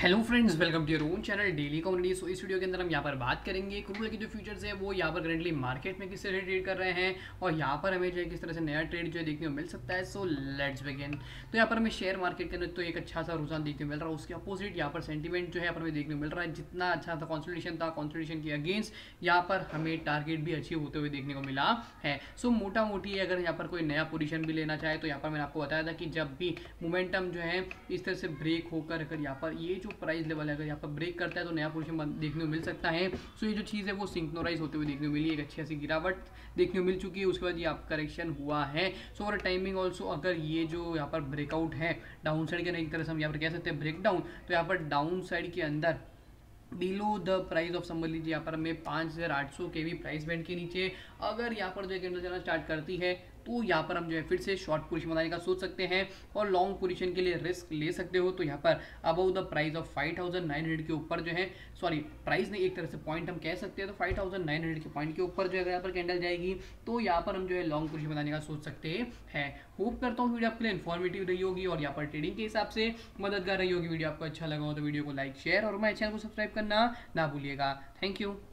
Hello friends, welcome to your own channel daily community. So इस video के अंदर हम यहाँ पर बात करेंगे क्रूड के जो फ्यूचर्स है वो यहाँ पर करंटली मार्केट में किस तरह से ट्रेड कर रहे हैं और यहाँ पर हमें जो है किस तरह से नया ट्रेड जो है देखने को मिल सकता है। So let's begin. तो यहाँ पर हमें शेयर मार्केट के अंदर तो एक अच्छा सा रुझान देखने को मिल रहा है, उसके अपोजिट यहाँ पर सेंटीमेंट जो है यहाँ पर हमें देखने को मिल रहा है। जितना अच्छा था कॉन्सोलिडेशन के अगेंस्ट यहाँ पर हमें टारगेट भी अचीव होते हुए देखने को मिला है। सो मोटा मोटी अगर यहाँ पर कोई नया पोजीशन भी लेना चाहे तो यहाँ पर मैंने आपको बताया था कि जब भी मोमेंटम जो है इस तरह से ब्रेक होकर अगर यहाँ पर ये जो प्राइस लेवल है अगर यहाँ पर ब्रेक करता है तो नया पोजीशन देखने को मिल सकता है। सो ये जो चीज़ है वो सिंक्रोनाइज होते हुए देखने को मिली, एक अच्छी सी गिरावट देखने को मिल चुकी है। उसके बाद ये आप करेक्शन हुआ है। सो और टाइमिंग ऑल्सो अगर ये जो यहाँ पर ब्रेकआउट है डाउन साइड के, एक तरह से हम यहाँ पर कह सकते हैं ब्रेक डाउन, तो यहाँ पर डाउन साइड के अंदर बिलो द प्राइस ऑफ समझ लीजिए यहाँ पर हमें 5800 के भी प्राइस बैंड के नीचे अगर यहाँ पर जो है कैंडल चलना स्टार्ट करती है तो यहाँ पर हम जो है फिर से शॉर्ट पोजीशन बनाने का सोच सकते हैं और लॉन्ग पोजीशन के लिए रिस्क ले सकते हो। तो यहाँ पर अबव द प्राइस ऑफ 5900 के ऊपर जो है, सॉरी प्राइस नहीं एक तरह से पॉइंट हम कह सकते हैं, तो 5900 के पॉइंट के ऊपर जो है यहाँ पर कैंडल जाएगी तो यहाँ पर हम जो है लॉन्ग पोजीशन बनाने का सोच सकते हैं। होप करता हूँ वीडियो आपके लिए इन्फॉर्मेटिव रही होगी और यहाँ पर ट्रेडिंग के हिसाब से मददगार रही होगी। वीडियो आपको अच्छा लगा हो तो वीडियो को लाइक शेयर और हमारे चैनल को सब्सक्राइब करना ना भूलिएगा। Thank you.